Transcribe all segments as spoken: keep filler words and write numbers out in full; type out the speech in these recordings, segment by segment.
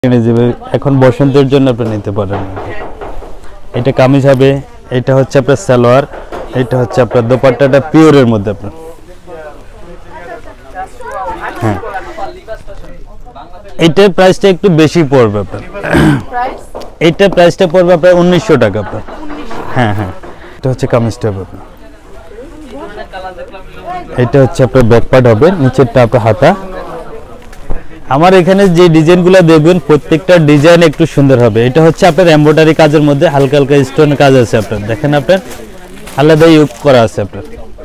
এখন বসন্তের জন্য আপনি নিতে পারেন। এটা কামিজ হবে, এটা হচ্ছে আপনার সালোয়ার, এটা হচ্ছে আপনার দোপাট্টাটা পিওরের মধ্যে আপনার। হ্যাঁ, এইটার প্রাইসটা একটু বেশি পড়বে আপনার। এইটার প্রাইসটা পড়বে আপনার উনিশশো টাকা আপনার। হ্যাঁ হ্যাঁ, এটা হচ্ছে কামিজটা হবে আপনার। এটা হচ্ছে আপনার ব্যাক পার্ট হবে, নিচেরটা আপনার হাতা। আমার এখানে যে ডিজাইনগুলো দেখবেন প্রত্যেকটা ডিজাইন একটু সুন্দর হবে। এটা হচ্ছে আপনার এমব্রয়ডারি কাজের মধ্যে হালকা হালকা স্টোন কাজ আছে আপনার, দেখেন আপনার আলাদা ইউজ করা আছে আপনার।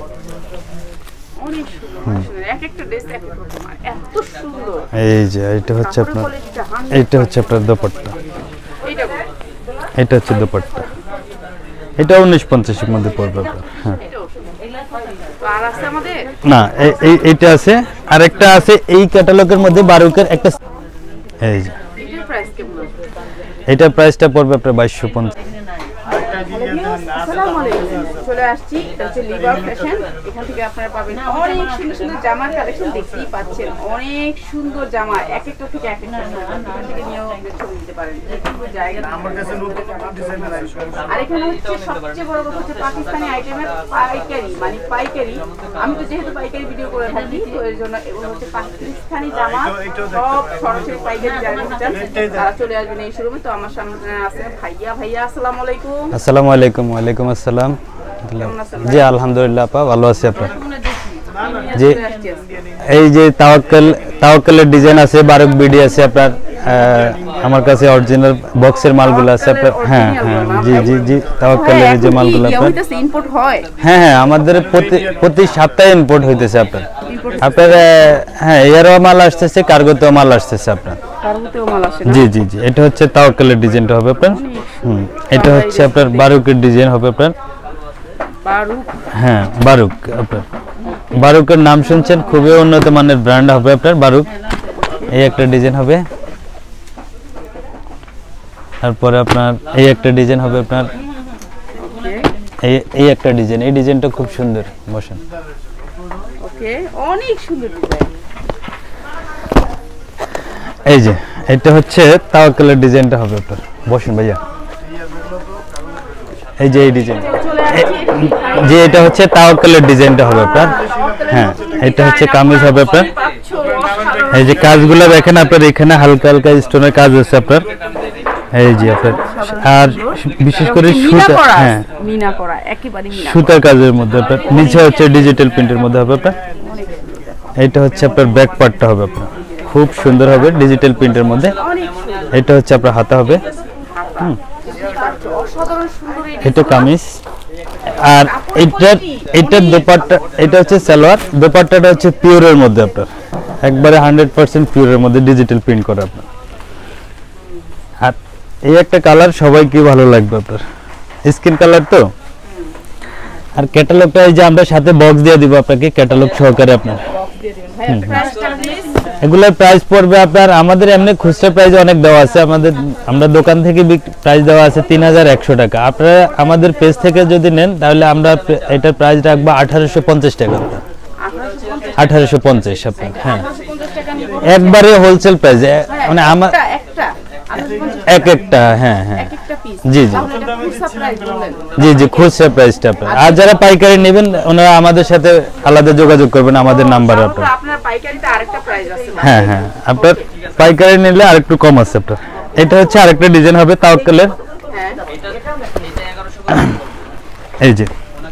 এই যে এটা হচ্ছে আপনার, এটা হচ্ছে আপনার দোপাট্টা, এটা হচ্ছে দোপাট্টা। এটা উনিশ পঞ্চাশের মধ্যে পড়বে আপনার। হ্যাঁ না, এইটা আছে, আর একটা আছে এই ক্যাটালগের মধ্যে বারুকের একটা। এই যে এটার প্রাইসটা পড়বে আপনার বাইশশো পঞ্চাশ। চলে আসছি, এটা হচ্ছে লিভার ফ্যাশন। এখান থেকে আপনারা পাবেন অনেক সুন্দর সুন্দর জামার কালেকশন, দেখতেই পাচ্ছেন অনেক সুন্দর জামা, এক একটা থেকে এক একটা এখান থেকে নিয়েও ছবি দিতে পারেন। আর এখানে হচ্ছে সবচেয়ে বড় কথা হচ্ছে পাকিস্তানি আইটেমের পাইকারি, মানে পাইকারি। আমি তো যেহেতু পাইকারি ভিডিও করে থাকি, তো এর জন্য এগুলো হচ্ছে পাকিস্তানি জামা, সব সরাসরি পাইকারি জামা চান তারা চলে আসবেন এই শোরুমে। তো আমার সামনে আছে ভাইয়া। ভাইয়া আসসালামু আলাইকুম। আসসালামু আলাইকুম। ওয়ালাইকুম আসসালাম। জি আলহামদুলিল্লাহ আপা, ভালো আছি আপনার। জি এই যে তাওয়াক্কাল, তাওয়াক্কালের ডিজাইন আছে, বারুক বিডি আছে আপনার, আমার কাছে অরিজিনাল বক্সের মালগুলো আছে আপনার। হ্যাঁ হ্যাঁ জি জি জি তাওয়াক্কালের যে মালগুলো আপনার ইম্পোর্ট হয়। হ্যাঁ হ্যাঁ, আমাদের প্রতি প্রতি সপ্তাহে ইম্পোর্ট হইতেছে আপনার। আপনার হ্যাঁ এয়ারও মাল আসতেছে, কার্গোতেও মাল আসতেছে আপনার। কার্গোতেও মাল আসে। জি জি জি এটা হচ্ছে তাওয়াক্কালের ডিজাইনটা হবে আপনার। হুম, এটা হচ্ছে আপনার বারুকের ডিজাইন হবে আপনার। বারুক, হ্যাঁ বারুক আপনার। বারুকের নাম শুনছেন, খুবই উন্নত মানের ব্র্যান্ড হবে আপনার বারুক। এই একটা ডিজাইন হবে, তারপরে আপনার এই একটা ডিজাইন হবে আপনার। এই এই একটা ডিজাইন, এই ডিজাইনটা খুব সুন্দর, বসেন। ওকে, অনেক সুন্দর ডিজাইন। এই যে এটা হচ্ছে তাওয়াক্কালের ডিজাইনটা হবে আপনার, বসেন ভাইয়া। এই যে এই ডিজাইন, যে এটা হচ্ছে তাওয়াক্কালের ডিজাইনটা হবে আপনার। হ্যাঁ এটা হচ্ছে কামিজ হবে আপনার। এই যে কাজগুলো দেখেন আপনার, এখানে হালকা হালকা স্টোনের কাজ আছে আপনার। এই যে আপনার, আর বিশেষ করে সুতা, হ্যাঁ মিনা করা, একেবারে মিনা সুতার কাজের মধ্যে আপনার। নিচে হচ্ছে ডিজিটাল প্রিন্টের মধ্যে হবে আপনার। এটা হচ্ছে আপনার ব্যাক পার্টটা হবে আপনার, খুব সুন্দর হবে ডিজিটাল প্রিন্টের মধ্যে। এটা হচ্ছে আপনার হাতা হবে। হুম, এটা কামিজ। আর এটার এটার দোপাট্টা, এটা হচ্ছে সালোয়ার, দোপাট্টাটা হচ্ছে পিওরের মধ্যে আপনার, একবারে হান্ড্রেড পার্সেন্ট পিওরের মধ্যে ডিজিটাল প্রিন্ট করা আপনার। আর এই একটা কালার সবাইকে ভালো লাগবে আপনার, স্কিন কালার তো। আর ক্যাটালগটা এই যে আমরা সাথে বক্স দিয়ে দিব আপনাকে, ক্যাটালগ সহকারে আপনার। এগুলোর প্রাইস পড়বে আপনার, আমাদের এমনি খুচরা প্রাইস অনেক দেওয়া আছে আমাদের, আমরা দোকান থেকে প্রাইস দেওয়া আছে তিন হাজার একশো টাকা। আপনারা আমাদের পেজ থেকে যদি নেন তাহলে আমরা এটার প্রাইস রাখবো আঠারোশো পঞ্চাশ টাকা, আঠারোশো পঞ্চাশ আপনার। হ্যাঁ একবারে হোলসেল প্রাইস, মানে আমার এক একটা। হ্যাঁ হ্যাঁ জি জি জি জি খুচরা প্রাইসটা আপনার। আর যারা পাইকারি নেবেন ওনারা আমাদের সাথে আলাদা যোগাযোগ করবেন আমাদের নাম্বারে আপনার। হ্যাঁ হ্যাঁ আপনার পাইকারি নিলে আরেকটু কম আছে আপনার। এটা হচ্ছে আরেকটা ডিজাইন হবে তাওয়াক্কালের। এই যে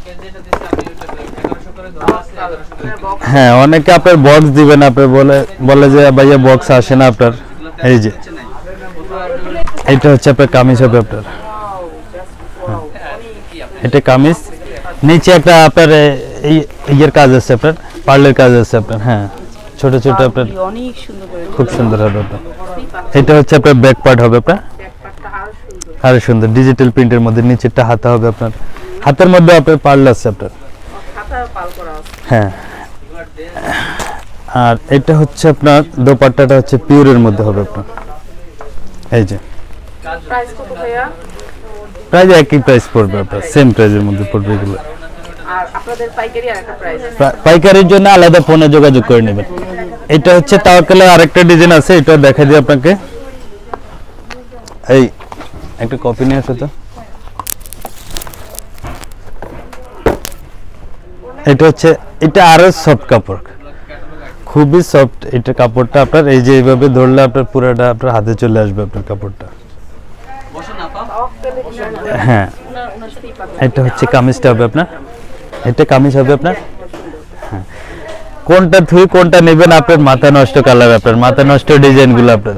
হ্যাঁ, অনেকে আপনার বক্স দিবেন, আপনার বলে বলে যে ভাইয়া বক্স আসে না আপনার। এই যে এটা হচ্ছে আপনার কামিজ হবে আপনার। এটা কামিজ, নিচে একটা আপনার এই ইয়ের কাজ আছে আপনার, পার্লের কাজ আছে আপনার। হ্যাঁ ছোট ছোট আপনার, খুব সুন্দর হবে আপনার। এটা হচ্ছে আপনার ব্যাক পার্ট হবে আপনার, আরো সুন্দর ডিজিটাল প্রিন্টের মধ্যে। নিচেরটা হাতা হবে আপনার, হাতের মধ্যে আপনার পার্ল আছে আপনার। হ্যাঁ আর এটা হচ্ছে আপনার দোপাট্টাটা হচ্ছে পিওরের মধ্যে হবে আপনার। এই যে প্রাইস একই প্রাইস পড়বে আপনার, সেম প্রাইসের মধ্যে পড়বে এগুলো। আর আপনাদের পাইকারি আরেকটা প্রাইস, পাইকারির জন্য আলাদা ফোনে যোগাযোগ করে নেবেন। এটা হচ্ছে তাওয়াক্কালের আরেকটা ডিজাইন আছে, এটা দেখাই দিই আপনাকে। এই একটা কপি নিয়ে আসো তো। এটা হচ্ছে এটা আরো সফট কাপড়, খুবই সফট। এটা কাপড়টা আপনার এই যে এইভাবে ধরলে আপনার পুরোটা আপনার হাতে চলে আসবে আপনার কাপড়টা। হ্যাঁ, এটা হচ্ছে কামিজটা হবে আপনার, এটা কামিজ হবে আপনার। হ্যাঁ, কোনটা থুই কোনটা নেবেন আপনার মাথা নষ্ট কালার, আপনার মাথা নষ্ট ডিজাইন গুলো আপনার।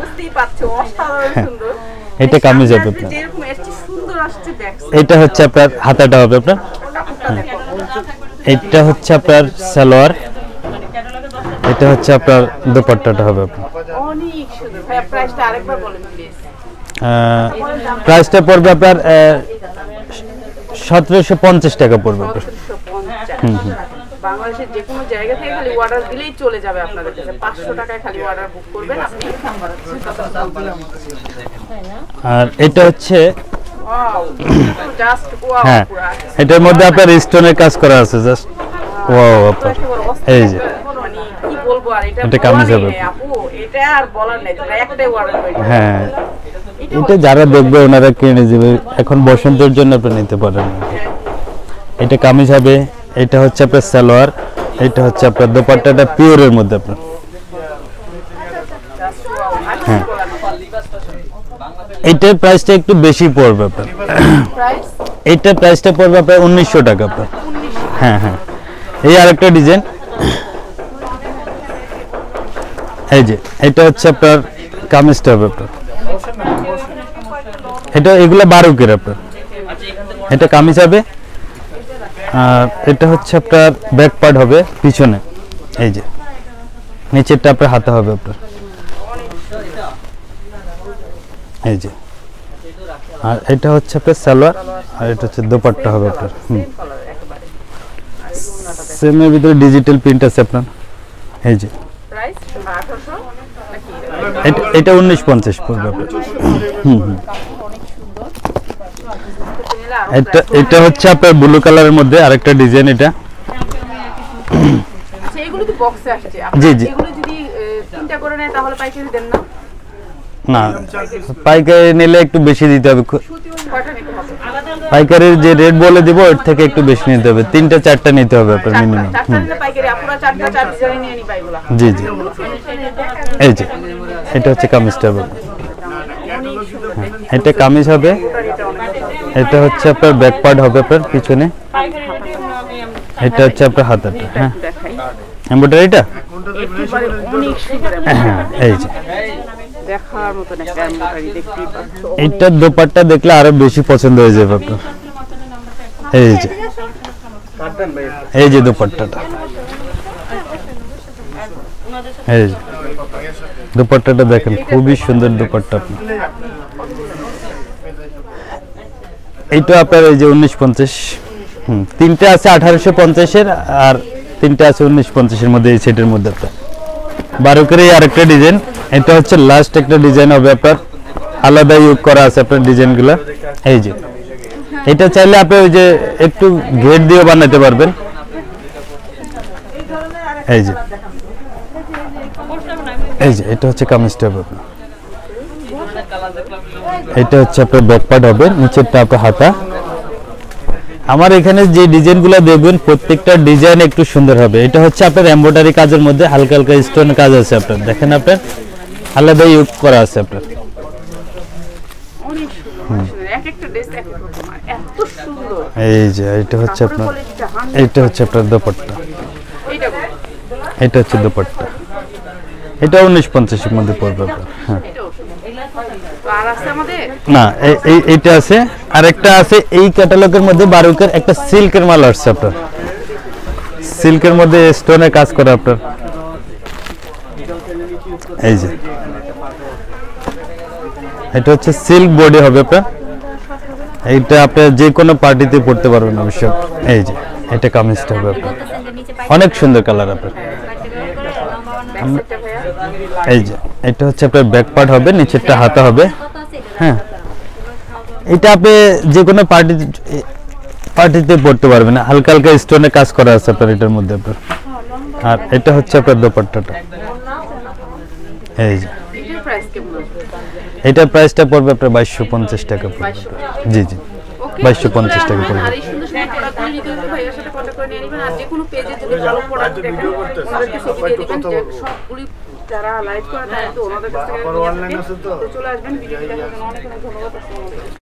এটা কামিজ হবে আপনার, এটা হচ্ছে আপনার হাতাটা হবে আপনার। এটা হচ্ছে আপনার সালোয়ার, এটা হচ্ছে আপনার দুপাট্টাটা হবে আপনার। অনেক সুন্দর ভাই, প্রাইসটা আরেকবার বলেন প্লিজ। প্রাইসটা পড়বে আপনার সতেরোশো পঞ্চাশ টাকা পড়বে আপনার। বাংলাদেশের যে কোনো জায়গা থেকে খালি অর্ডার দিলেই চলে যাবে আপনাদের কাছে। পাঁচশো টাকায় খালি অর্ডার বুক করবেন আপনি। আর এটা হচ্ছে জাস্ট ওয়াও, হ্যাঁ, এটার মধ্যে আপনার স্টোনের কাজ করা আছে, জাস্ট ওয়াও আপনার। এই যে কি বলবো আর, এটা এটা কামিজ হবে আপু, এটা আর বলার নেই, তোমরা একটাই অর্ডার করে। হ্যাঁ, এটা যারা দেখবে ওনারা কিনে নেবে, এখন বসন্তের জন্য আপনি নিতে পারেন। এটা কামিজ হবে, এটা হচ্ছে আপনার সালোয়ার, এটা হচ্ছে আপনার দোপাট্টাটা পিওরের মধ্যে আপনার। হ্যাঁ, এইটার প্রাইসটা একটু বেশি পড়বে আপনার। এইটার প্রাইসটা পড়বে আপনার উনিশশো টাকা আপনার। হ্যাঁ হ্যাঁ, এই আরেকটা ডিজাইন, এই যে এটা হচ্ছে আপনার কামিজটা হবে আপনার। এটা এগুলো বারুকের আপনার, এটা কামিজ হবে। আর এটা হচ্ছে আপনার ব্যাক পার্ট হবে পিছনে, এই যে নিচেরটা আপনার হাতে হবে আপনার, এই যে। আর এটা হচ্ছে আপনার সালোয়ার, আর এটা হচ্ছে দোপাট্টা হবে আপনার। হুম, সেমের ভিতরে ডিজিটাল প্রিন্ট আছে আপনার, এই যে। এটা উনিশ পঞ্চাশ পড়বে আপনার। হুম হুম, এটা এটা হচ্ছে আপনার ব্লু কালারের মধ্যে আরেকটা ডিজাইন। এটা আচ্ছা, এগুলো কি বক্সে আসছে? জি জি, এগুলো যদি তিনটা করে নেয় তাহলে পাইকারি দেন না? না, পাইকারি নিলে একটু বেশি দিতে হবে। পাইকারির যে রেট বলে দিব ওর থেকে একটু বেশি নিতে হবে, তিনটা চারটা নিতে হবে আপনার মিনিমাম। জি জি, এই যে এটা হচ্ছে কামিজটা হবে। এটা কামিজ হবে, এটা হচ্ছে আপনার ব্যাক পার্ট হবে আপনার পিছনে, এটা হচ্ছে আপনার হাতাটা। হ্যাঁ, এমব্রয়ডারিটা, হ্যাঁ, এই যে দেখার মতন একটা এমব্রয়ডারি দেখতেই পাচ্ছ। এইটার দোপাট্টা দেখলে আরো বেশি পছন্দ হয়ে যাবে আপনার। এই যে এই যে দোপাট্টাটা, এই যে দোপাট্টাটা দেখেন, খুবই সুন্দর দোপাট্টা আপনার। এইটা আপনার এই যে উনিশ পঞ্চাশ। হুম, তিনটা আছে আঠারোশো পঞ্চাশের আর তিনটা আছে উনিশ পঞ্চাশের মধ্যে। এই সেটের মধ্যে আপনার বারো করে আরেকটা ডিজাইন, এটা হচ্ছে লাস্ট একটা ডিজাইন হবে আপনার, আলাদা ইউজ করা আছে আপনার ডিজাইনগুলো। এই যে এটা চাইলে আপনি ওই যে একটু ঘের দিয়ে বানাতে পারবেন। এই যে এই যে এটা হচ্ছে কামিজটা হবে আপনার, এটা হচ্ছে আপনার ব্যাক পার্ট হবে, নিচেরটা আপনার হাতা। আমার এখানে যে ডিজাইনগুলো দেখবেন প্রত্যেকটা ডিজাইন একটু সুন্দর হবে। এটা হচ্ছে আপনার এমব্রয়ডারি কাজের মধ্যে হালকা হালকা স্টোন কাজ আছে আপনার, দেখেন আপনার আলাদা ইউজ করা আছে আপনার। এই যে এটা হচ্ছে আপনার, এটা হচ্ছে আপনার দোপাট্টা, এটা হচ্ছে দোপাট্টা। এটা উনিশ পঞ্চাশের মধ্যে পড়বে আপনার। হ্যাঁ, না এইটা আছে, আর একটা আছে এই ক্যাটালগের মধ্যে বারুকের একটা সিল্কের মাল আসছে আপনার, সিল্কের মধ্যে স্টোনের কাজ করা আপনার। এই যে এটা হচ্ছে সিল্ক বডি হবে আপনার, এইটা আপনি যে কোনো পার্টিতে পড়তে পারবেন অবশ্য। এই যে এটা কামিজটা হবে আপনার, অনেক সুন্দর কালার আপনার। এই যে এটা হচ্ছে আপনার ব্যাক পার্ট হবে, নিচেরটা হাতা হবে। হ্যাঁ, এটা আপনি যে কোনো পার্টি পার্টিতে পড়তে পারবেন, হালকা হালকা স্টোনে কাজ করা আছে আপনার এটার মধ্যে আপনার। আর এটা হচ্ছে আপনার দোপাট্টাটা। এই যে এটার প্রাইসটা পড়বে আপনার বাইশশো পঞ্চাশ টাকা পড়বে। জি জি বাইশশো পঞ্চাশ টাকা পড়বে। আর এই সুন্দর সুন্দর প্রোডাক্টগুলো নিতে হলে ভাইয়ের সাথে কন্ট্যাক্ট করে নিয়ে নেবেন। আর যে কোনো পেজে যদি ভালো প্রোডাক্ট দেখেন ওনাদেরকে ছবি দিয়ে দিবেন, যে সবগুলি যারা লাইভ করে তারা তো ওনাদের কাছ থেকে নিয়ে থাকেন। তো চলে আসবেন, ভিডিও দেখার জন্য অনেক অনেক ধন্যবাদ। আসসালামু আলাইকুম।